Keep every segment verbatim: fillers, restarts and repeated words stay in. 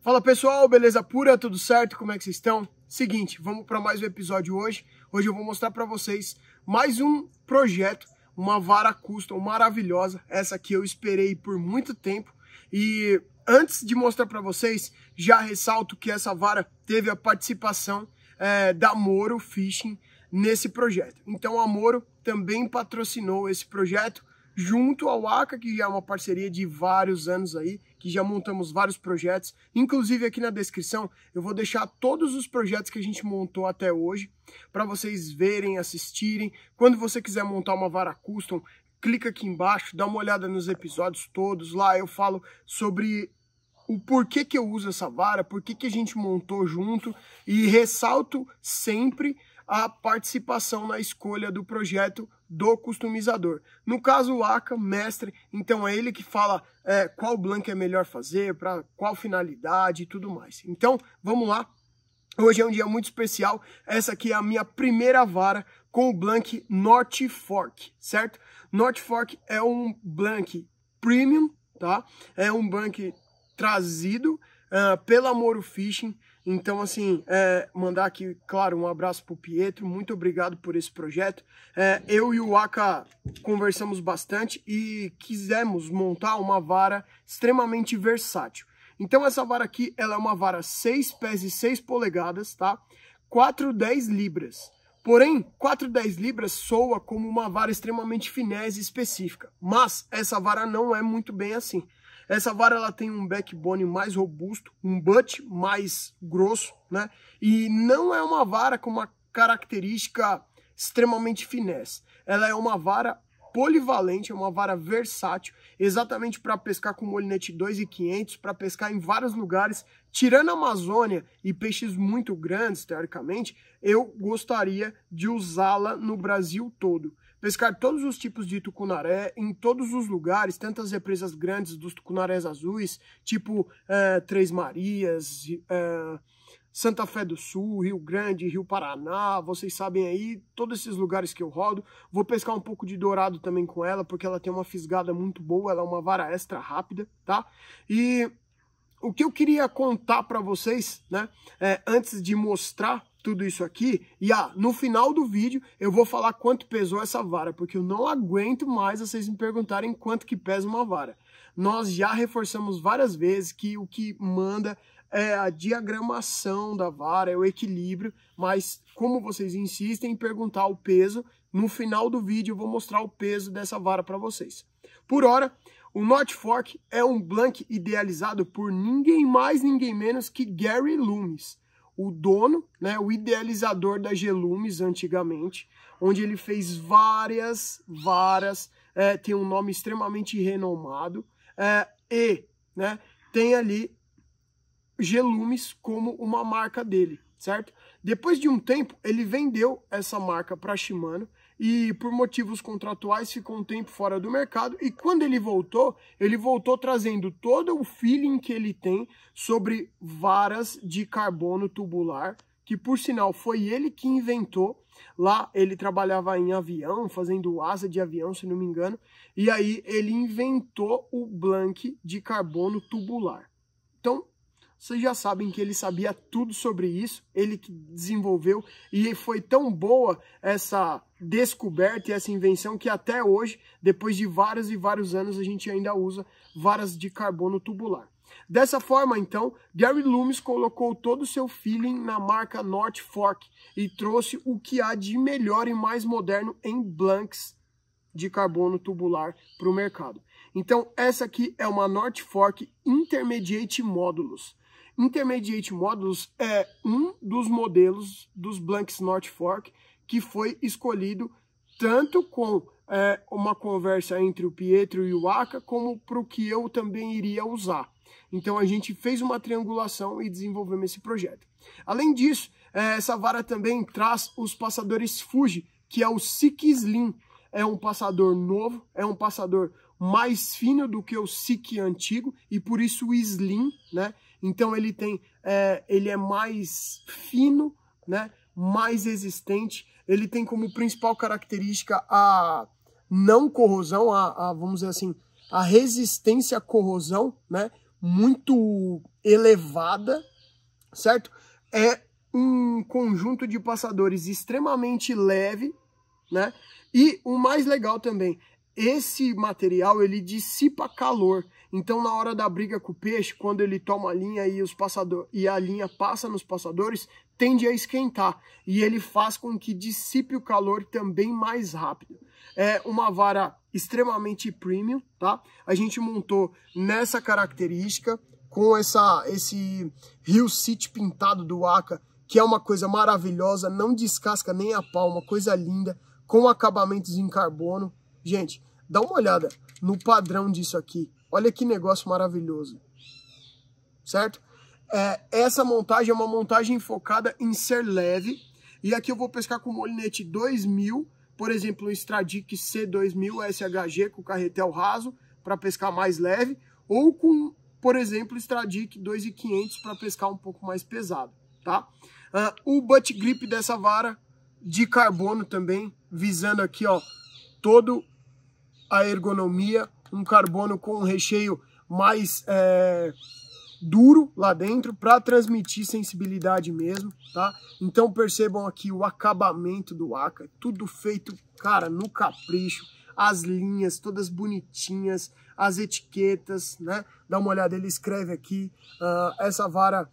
Fala pessoal, beleza pura? Tudo certo? Como é que vocês estão? Seguinte, vamos para mais um episódio hoje. Hoje eu vou mostrar para vocês mais um projeto, uma vara custom maravilhosa. Essa aqui eu esperei por muito tempo. E antes de mostrar para vocês, já ressalto que essa vara teve a participação é, da Moro Fishing nesse projeto. Então a Moro também patrocinou esse projeto junto ao Aka, que já é uma parceria de vários anos aí, que já montamos vários projetos. Inclusive aqui na descrição eu vou deixar todos os projetos que a gente montou até hoje, para vocês verem, assistirem. Quando você quiser montar uma vara custom, clica aqui embaixo, dá uma olhada nos episódios todos. Lá eu falo sobre o porquê que eu uso essa vara, porquê que a gente montou junto, e ressalto sempre a participação na escolha do projeto do customizador. No caso, o Aka, mestre, então é ele que fala é, qual blank é melhor fazer, para qual finalidade e tudo mais. Então, vamos lá. Hoje é um dia muito especial. Essa aqui é a minha primeira vara com o blank North Fork, certo? North Fork é um blank premium, tá? É um blank trazido uh, pela Moro Fishing. Então, assim, é, mandar aqui, claro, um abraço pro Pietro, muito obrigado por esse projeto. É, eu e o Aka conversamos bastante e quisemos montar uma vara extremamente versátil. Então, essa vara aqui, ela é uma vara seis pés e seis polegadas, tá? quatro e dez libras. Porém, quatro e dez libras soa como uma vara extremamente finesse e específica. Mas essa vara não é muito bem assim. Essa vara ela tem um backbone mais robusto, um butt mais grosso, né? E não é uma vara com uma característica extremamente finesse. Ela é uma vara polivalente, é uma vara versátil, exatamente para pescar com molinete dois mil e quinhentos, para pescar em vários lugares, tirando a Amazônia e peixes muito grandes, teoricamente, eu gostaria de usá-la no Brasil todo. Pescar todos os tipos de tucunaré, em todos os lugares, tantas represas grandes dos tucunarés azuis, tipo é, Três Marias, é, Santa Fé do Sul, Rio Grande, Rio Paraná, vocês sabem aí, todos esses lugares que eu rodo. Vou pescar um pouco de dourado também com ela, porque ela tem uma fisgada muito boa, ela é uma vara extra rápida, tá? E o que eu queria contar para vocês, né, é, antes de mostrar tudo isso aqui, e ah, no final do vídeo eu vou falar quanto pesou essa vara, porque eu não aguento mais vocês me perguntarem quanto que pesa uma vara. Nós já reforçamos várias vezes que o que manda é a diagramação da vara, é o equilíbrio, mas como vocês insistem em perguntar o peso, no final do vídeo eu vou mostrar o peso dessa vara para vocês. Por hora, o North Fork é um blank idealizado por ninguém mais, ninguém menos que Gary Loomis, o dono, né, o idealizador da G-Loomis antigamente, onde ele fez várias varas, é, tem um nome extremamente renomado, é, e né, tem ali G-Loomis como uma marca dele, certo? Depois de um tempo, ele vendeu essa marca para a Shimano e por motivos contratuais ficou um tempo fora do mercado, e quando ele voltou, ele voltou trazendo todo o feeling que ele tem sobre varas de carbono tubular, que por sinal foi ele que inventou. Lá ele trabalhava em avião, fazendo asa de avião, se não me engano, e aí ele inventou o blank de carbono tubular. Então, vocês já sabem que ele sabia tudo sobre isso, ele que desenvolveu, e foi tão boa essa descoberta e essa invenção que até hoje, depois de vários e vários anos, a gente ainda usa varas de carbono tubular. Dessa forma, então, Gary Loomis colocou todo o seu feeling na marca North Fork e trouxe o que há de melhor e mais moderno em blanks de carbono tubular para o mercado. Então, essa aqui é uma North Fork Intermediate Modulus. Intermediate Modulus é um dos modelos dos blanks North Fork que foi escolhido tanto com é, uma conversa entre o Pietro e o Aka, como para o que eu também iria usar. Então a gente fez uma triangulação e desenvolvemos esse projeto. Além disso, é, essa vara também traz os passadores Fuji, que é o Seek Slim. É um passador novo, é um passador mais fino do que o Seek antigo, e por isso o Slim, né? Então ele tem, é, ele é mais fino, né? Mais resistente. Ele tem como principal característica a não corrosão, a, a vamos dizer assim, a resistência à corrosão, né? muito elevada, certo? É um conjunto de passadores extremamente leve, né? E o mais legal também, esse material ele dissipa calor. Então na hora da briga com o peixe, quando ele toma a linha e, os passador, e a linha passa nos passadores, tende a esquentar. E ele faz com que dissipe o calor também mais rápido. É uma vara extremamente premium, tá? A gente montou nessa característica, com essa, esse Rio City pintado do Aka, que é uma coisa maravilhosa, não descasca nem a pau, uma coisa linda, com acabamentos em carbono. Gente, dá uma olhada no padrão disso aqui. Olha que negócio maravilhoso. Certo? É, essa montagem é uma montagem focada em ser leve. E aqui eu vou pescar com molinete dois mil, por exemplo, um Stradic C dois mil S H G com carretel raso, para pescar mais leve. Ou com, por exemplo, Stradic dois mil e quinhentos para pescar um pouco mais pesado. Tá? Uh, o butt grip dessa vara de carbono também, visando aqui, ó, todo a ergonomia, um carbono com um recheio mais é, duro lá dentro para transmitir sensibilidade mesmo, tá? Então percebam aqui o acabamento do Aka, tudo feito, cara, no capricho, as linhas todas bonitinhas, as etiquetas, né? Dá uma olhada, ele escreve aqui, uh, essa vara,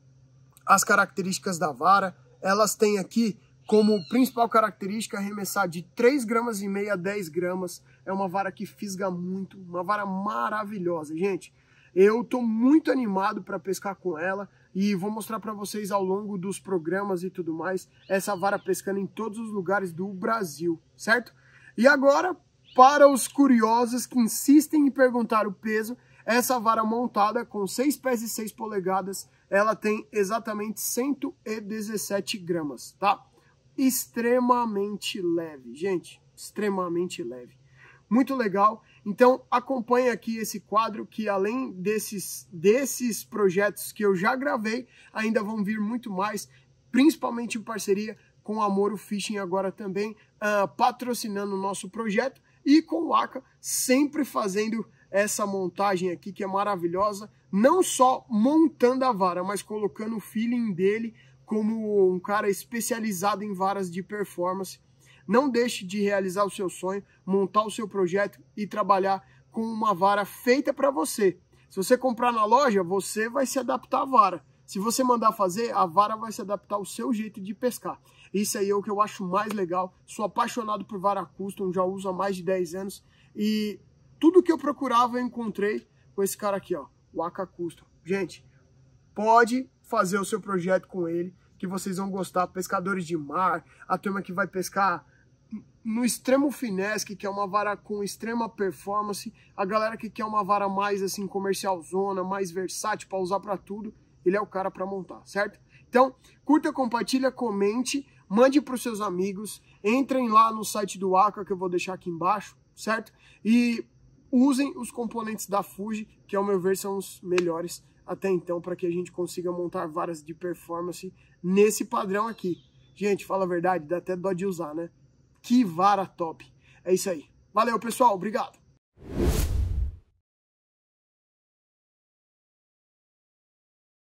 as características da vara, elas têm aqui como principal característica arremessar de três gramas e meio a dez gramas. É uma vara que fisga muito, uma vara maravilhosa, gente. Eu tô muito animado para pescar com ela e vou mostrar para vocês ao longo dos programas e tudo mais, essa vara pescando em todos os lugares do Brasil, certo? E agora, para os curiosos que insistem em perguntar o peso, essa vara montada com seis pés e seis polegadas, ela tem exatamente cento e dezessete gramas, tá? Extremamente leve, gente, extremamente leve. Muito legal. Então acompanhe aqui esse quadro que além desses, desses projetos que eu já gravei, ainda vão vir muito mais, principalmente em parceria com a Moro Fishing agora também, uh, patrocinando o nosso projeto e com o Aka sempre fazendo essa montagem aqui que é maravilhosa, não só montando a vara, mas colocando o feeling dele como um cara especializado em varas de performance. Não deixe de realizar o seu sonho, montar o seu projeto e trabalhar com uma vara feita para você. Se você comprar na loja, você vai se adaptar à vara. Se você mandar fazer, a vara vai se adaptar ao seu jeito de pescar. Isso aí é o que eu acho mais legal. Sou apaixonado por vara custom, já uso há mais de dez anos. E tudo que eu procurava eu encontrei com esse cara aqui, ó, o Aka Custom. Gente, pode fazer o seu projeto com ele, que vocês vão gostar. Pescadores de mar, a turma que vai pescar no extremo finesse, que é uma vara com extrema performance, a galera que quer uma vara mais assim comercial zona, mais versátil para usar para tudo, ele é o cara para montar, certo? Então, curta, compartilha, comente, mande para os seus amigos, entrem lá no site do Aka que eu vou deixar aqui embaixo, certo? E usem os componentes da Fuji, que ao meu ver são os melhores até então, para que a gente consiga montar varas de performance nesse padrão aqui. Gente, fala a verdade, dá até dó de usar, né? Que vara top. É isso aí. Valeu, pessoal. Obrigado.